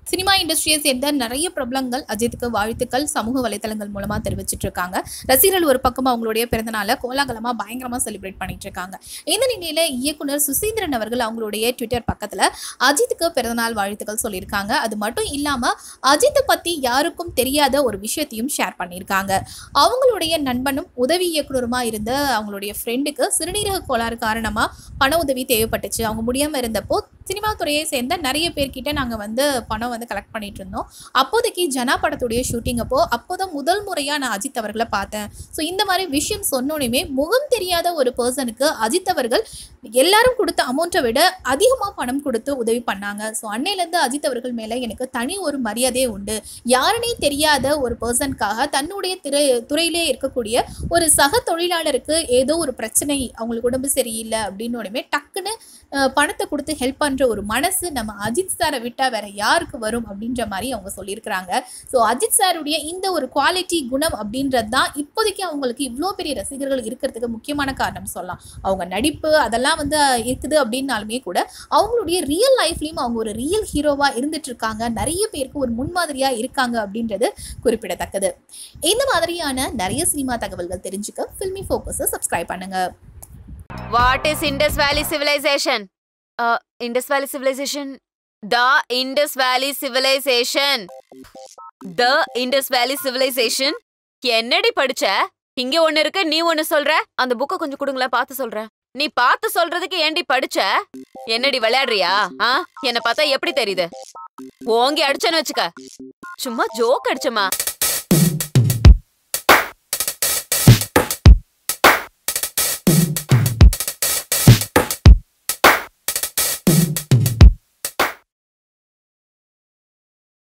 Cinema இண்டஸ்ட்ரியை சேர்ந்த நிறைய பிரபலங்கள் அஜித்துக்கு வாழ்த்துக்கள் சமூக வலைதளங்கள் மூலமா தெரிவிச்சிட்டு இருக்காங்க. ரசிகர்கள் ஒரு பக்கம் அவங்களுடைய பிறந்தநாளை கோலாகலமா பயங்கரமா செலிப்ரேட் பண்ணிட்டு இருக்காங்க. இந்த நிலையில இயக்குனர் சுசீந்திரன் அவர்கள் அவங்களுடைய ட்விட்டர் பக்கத்துல அஜித்துக்கு பிறந்தநாள் வாழ்த்துக்கள் சொல்லியிருக்காங்க. அது மட்டும் இல்லாம அஜித்தை பத்தி யாருக்கும் தெரியாத ஒரு விஷயத்தையும் ஷேர் பண்ணியிருக்காங்க. அவங்களுடைய நண்பனும் உதவி இயக்குனருமா இருந்த அவங்களுடைய ஃப்ரெண்டுக்கு சிறுநீரக கோளாறு காரணமா பண உதவி தேவைப்பட்டுச்சு. அவங்க முடியாம இருந்தப்போ சினிமா துறையை சேர்ந்த நிறைய பேர்கிட்ட நாங்கள் பணம் கலெக்ட் பண்ணிட்டு இருந்தோம். அப்போதைக்கு ஜனா படத்துடைய ஷூட்டிங் அப்போதான் முதல் முறையா நான் அஜித் அவர்களை பார்த்தேன். ஸோ இந்த மாதிரி விஷயம் சொன்னோனையுமே முகம் தெரியாத ஒரு பர்சனுக்கு அஜித் அவர்கள் எல்லாரும் கொடுத்த அமௌண்ட்டை விட அதிகமாக பணம் கொடுத்து உதவி பண்ணாங்க. ஸோ அன்னையிலேருந்து அஜித் அவர்கள் மேலே எனக்கு தனி ஒரு மரியாதையே உண்டு. யாருனே தெரியாத ஒரு பர்சனுக்காக தன்னுடைய துறையிலே இருக்கக்கூடிய ஒரு சக தொழிலாளருக்கு ஏதோ ஒரு பிரச்சனை, அவங்களுக்கு உடம்பு சரியில்லை அப்படின்னோடமே டக்குன்னு பணத்தை கொடுத்து ஹெல்ப் பண்ணுற ஒரு மனசு நம்ம அஜித் சாரை விட்டால் வேற யாருக்கு வரும் அப்படின்ற மாதிரி அவங்க சொல்லியிருக்கிறாங்க. ஸோ அஜித் சாருடைய இந்த ஒரு குவாலிட்டி குணம் அப்படின்றது தான் இப்போதைக்கு அவங்களுக்கு இவ்வளோ பெரிய ரசிகர்கள் இருக்கிறதுக்கு முக்கியமான காரணம் சொல்லலாம். அவங்க நடிப்பு அதெல்லாம் இருக்குது அப்படின்னாலுமே கூட அவங்களுடைய ரியல் லைஃப்லையும் அவங்க ஒரு ரியல் ஹீரோவாக இருந்துட்டு இருக்காங்க. நிறைய பேருக்கு ஒரு முன்மாதிரியாக இருக்காங்க அப்படின்றது குறிப்பிடத்தக்கது. இந்த மாதிரியான நிறைய சினிமா தகவல்கள் தெரிஞ்சுக்க ஃபில்மி ஃபோக்கஸை சப்ஸ்கிரைப் பண்ணுங்க. What is Indus Valley Civilization? Indus Valley Civilization. The Indus Valley Civilization. The Indus Valley Civilization. என்னடி படிச்ச? இங்க ஒண்ணு இருக்கு, நீ ஒண்ணு சொல்ற. அந்த புக்க கொஞ்சம் கொடுங்களேன், பார்த்து சொல்றேன். நீ பார்த்து சொல்றதுக்கு ஏண்டி படிச்ச? என்னடி விளையாடுறியா? என்ன பார்த்தா எப்படி தெரியுது? ஓங்கி அடிச்சேன்னு வச்சுக்க. சும்மா ஜோக் அடிச்சமா.